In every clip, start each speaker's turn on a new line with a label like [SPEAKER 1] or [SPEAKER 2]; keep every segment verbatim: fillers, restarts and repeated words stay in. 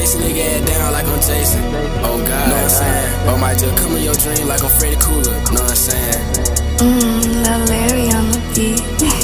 [SPEAKER 1] chase a nigga ass down like I'm Jason. Oh God, know what I'm saying? Or might just come in your dream like I'm Freddy Krueger. Know what I'm saying?
[SPEAKER 2] Mmm, Lil Larry on the beat.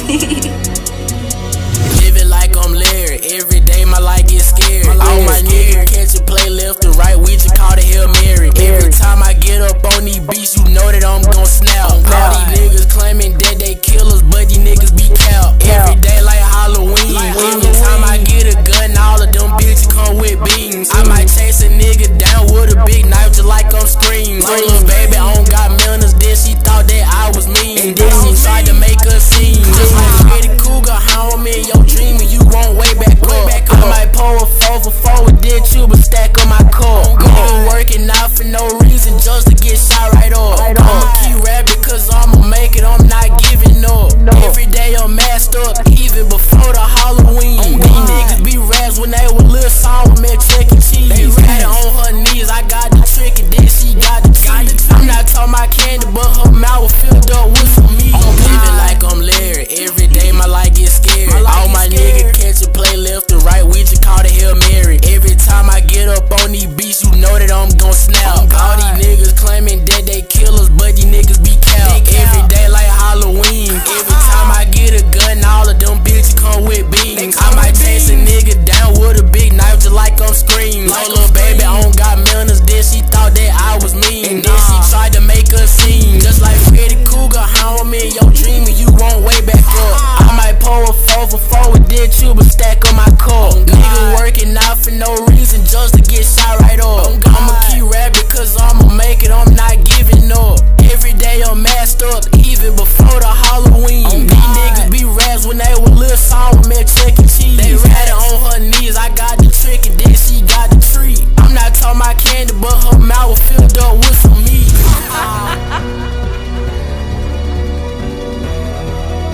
[SPEAKER 1] Living like I'm Larry. Every day my life gets scary. All my niggas catch a play left or right. We just call it Hail Mary. Every time I get up on these beats, you know that I'm gon' snap. All these niggas claiming that they killers, but these niggas be cow. Every day like Halloween. Every time I get a gun, all of them bitches come with beams. I might chase a nigga down with a big knife just like I'm Scream. My little baby on got manners, then she thought that I was mean. And then she tried to make a scene. Just like Freddy Krueger, how I'm in your dream and you won't way back up. I might pull a four for four with that tube and stack on my car. Nigga working out for no reason just to get shot right up. I'ma keep rapping cause I'ma make it, I'm not giving up. Every day I'm masked up, even before the Halloween. These niggas be raps when they was little song with me Chuck E. Cheese. They ratted on her knees, I got the trick and then she got the treat. I'm not talking about candy, but her mouth was filled up with some meat. I'm living like I'm Larry, every day my life gets scary. All my niggas catch a play left or right, we just call it Hail Mary. Every time I get up on these beats, you know that I'm gon' snap. All these niggas claiming that they killers, but these niggas be cow. Every day like Halloween. Every time I get a gun, all of them bitches come with beams. I might chase a nigga down with a big knife just like I'm Scream. My little baby on got manners, then she thought that I was mean. And then she tried to make a scene. Just like Freddy Krueger, how I'm in your dream and you won't way back up. I might pull a four for four with that tube and stack on my car. Nigga working out for no reason just to get shot right up. I'ma keep rapping cause I'ma make it, I'm not giving up. Every day I'm masked up, even before the Halloween. These niggas be raps when they was little song with me Chuck E. Cheese. They ratted on her knees, I got the trick and then she got the treat. I'm not talking about candy, but her mouth was filled up with some meat.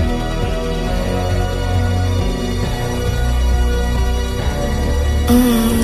[SPEAKER 2] Mmm.